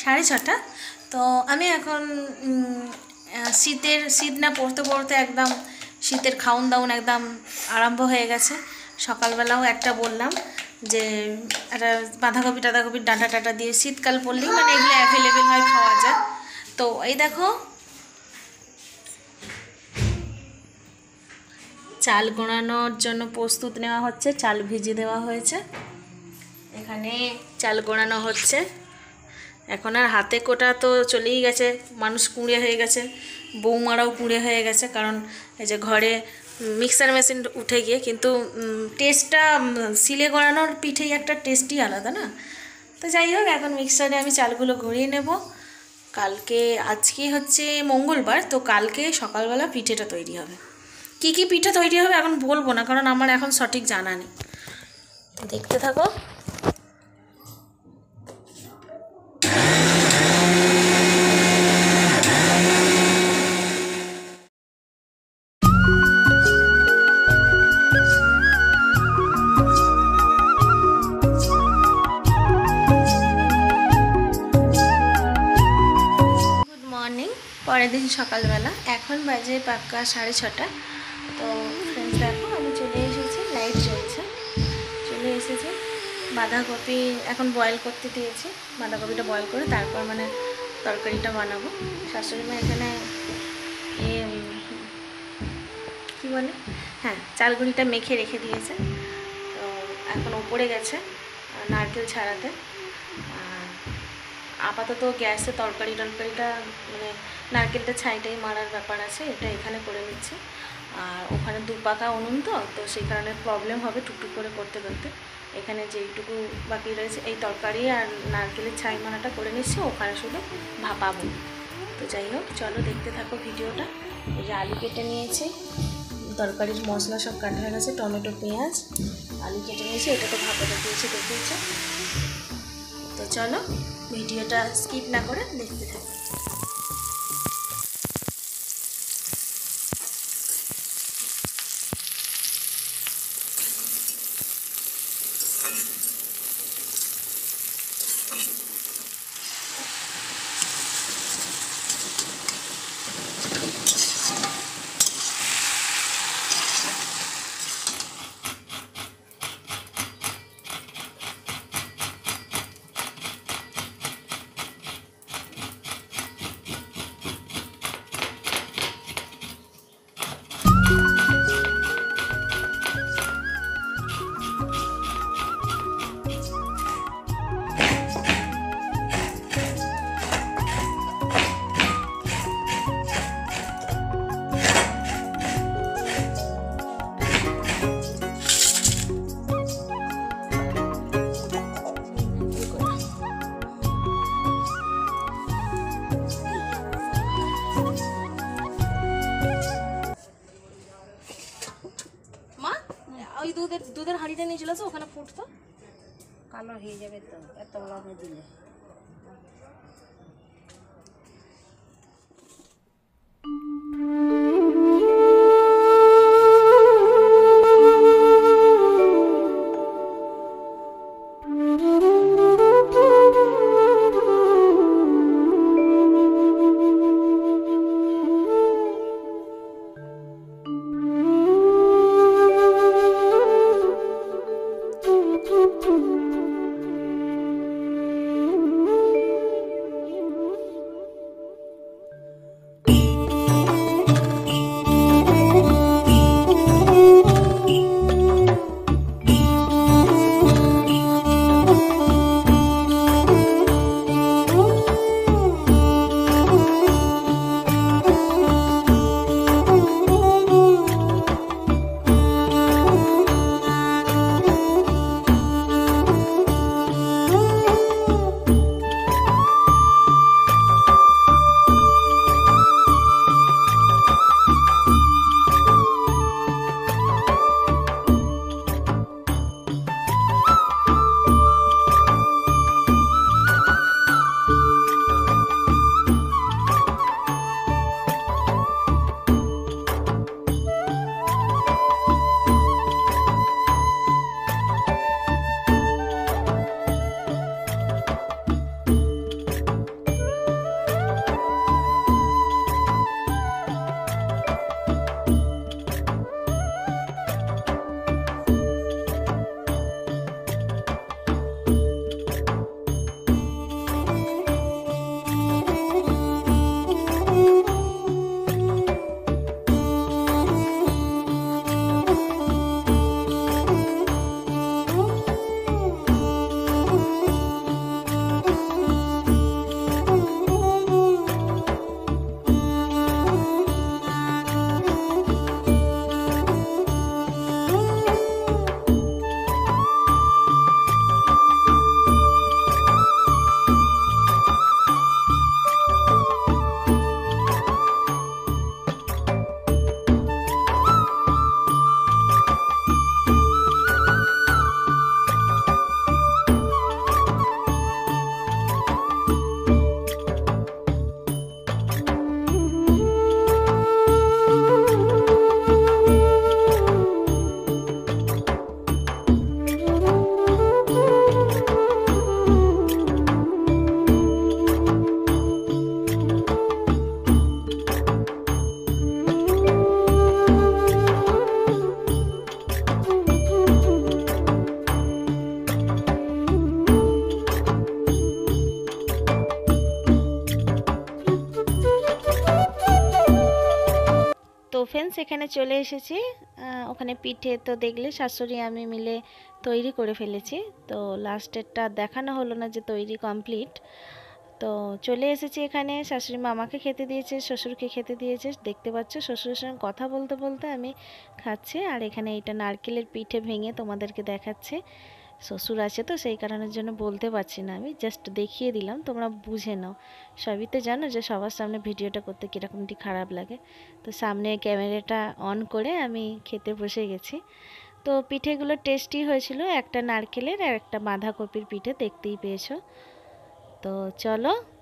6:30। তো আমি এখন শীত না পড়তে পড়তে একদম শীতের খাউন দাউন একদম আরম্ভ হয়ে গেছে। সকালবেলাও একটা বললাম যে একটা বাঁধাকপির ডাঁটা টাটা দিয়ে শীতকাল পড়লেই মানে এগুলো অ্যাভেলেবেল হয়, খাওয়া যায়। তো এই দেখো চাল গোড়ানোর জন্য প্রস্তুত নেওয়া হচ্ছে। চাল ভিজিয়ে দেওয়া হয়েছে, এখানে চাল গোড়ানো হচ্ছে। এখন আর হাতে কোটা তো চলেই গেছে, মানুষ কুঁড়ে হয়ে গেছে, বৌমারাও কুঁড়ে হয়ে গেছে, কারণ এই যে ঘরে মিক্সার মেশিন উঠে গিয়ে। কিন্তু টেস্টটা শিলে গোড়ানোর পিঠেই একটা টেস্টই আলাদা না। তো যাই হোক, এখন মিক্সারে আমি চালগুলো গুঁড়িয়ে নেব। কালকে আজকে হচ্ছে মঙ্গলবার, তো কালকে সকালবেলা পিঠেটা তৈরি হবে। কি কি পিঠে তৈরি হবে এখন বলবো না, কারণ আমার এখন সঠিক জানা নেই। তো দেখতে থাকো। পরের দিন সকালবেলা, এখন বাজে পাক্কা 6:30। তো ফ্রেন্ডস দেখো আমি চলে এসেছি, লাইট জ্বলছে, চলে এসেছি। বাঁধাকপি এখন বয়েল করতে দিয়েছি, বাঁধাকপিটা বয়েল করে তারপর মানে তরকারিটা বানাবো। শাশুড়ি মা এখানে কী বলে, হ্যাঁ, চালগুড়িটা মেখে রেখে দিয়েছে। তো এখন ওপরে গেছে নারকেল ছাড়াতে। আপাতত গ্যাসে তরকারিটা মানে নারকেলটা ছাইটাই মারার ব্যাপার আছে, এটা এখানে করে নিচ্ছে। আর ওখানে দুপাকা উনুন, তো সেই কারণে প্রবলেম হবে টুকটুক করে করতে করতে। এখানে যেইটুকু বাকি রয়েছে এই তরকারি আর নারকেলের ছাই মারাটা করে নিচ্ছি, ওখানে শুধু ভাপাবো। তো যাই হোক, চলো দেখতে থাকো ভিডিওটা। এই যে আলু কেটে নিয়েছি, তরকারির মশলা সব কাটা হয়ে গেছে, টমেটো পেঁয়াজ আলু কেটে নিয়েছি, এটা তো ভাপাতে দিয়েছি দেখেছি। তো চলো ভিডিওটা স্কিপ না করে দেখতে থাকো। ওই দুধের হাঁড়িটা নিয়ে চলে আসো, ওখানে ফুটতো, কালো হয়ে যাবে তো এত লবণ দিলে। ফ্রেন্ডস এখানে চলে এসেছি। ওখানে পিঠে তো দেখলে শাশুড়ি আমি মিলে তৈরি করে ফেলেছি। তো লাস্টেরটা দেখানো হলো না যে তৈরি কমপ্লিট। তো চলে এসেছি এখানে, শাশুড়ি মা আমাকে খেতে দিয়েছে, শ্বশুরকে খেতে দিয়েছে। দেখতে পাচ্ছ শ্বশুরের সঙ্গে কথা বলতে বলতে আমি খাচ্ছি। আর এখানে এইটা নারকেলের পিঠে ভেঙে তোমাদেরকে দেখাচ্ছে। শ্বশুর আছে তো সেই কারণের জন্য বলতে পারছি না, আমি জাস্ট দেখিয়ে দিলাম, তোমরা বুঝে নাও। সবই তো জানো যে সবার সামনে ভিডিওটা করতে কীরকমটি খারাপ লাগে। তো সামনে ক্যামেরাটা অন করে আমি খেতে বসে গেছি। তো পিঠেগুলো টেস্টি হয়েছিল, একটা নারকেলের আর একটা বাঁধাকপির পিঠে, দেখতেই পেয়েছো। তো চলো